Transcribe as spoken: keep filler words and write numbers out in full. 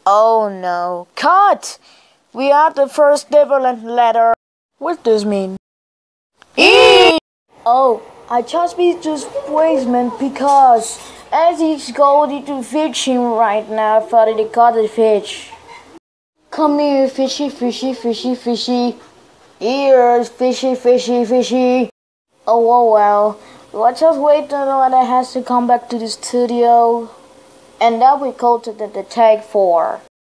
Oh no. Cut! We are the first development letter. What does this mean? E! Oh, I just beat this basement because as he's going to fishing right now for the caught the fish. Come here, fishy, fishy, fishy, fishy. Ears, fishy, fishy, fishy. Oh, oh well. Let's just wait until it has to come back to the studio. And that we go to the, the take four.